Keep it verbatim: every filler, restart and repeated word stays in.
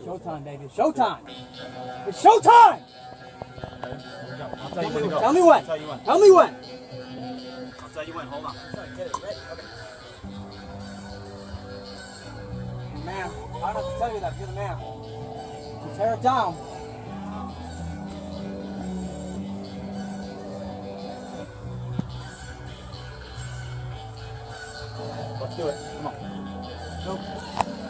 Showtime, baby. Showtime. It's showtime. I'll tell you when to go. Tell me when. I'll tell you when. Tell me when. I'll tell you when. Hold on. Get it ready. Okay. Man, I don't have to tell you that. You're the man. You tear it down. Let's do it. Come on. Go.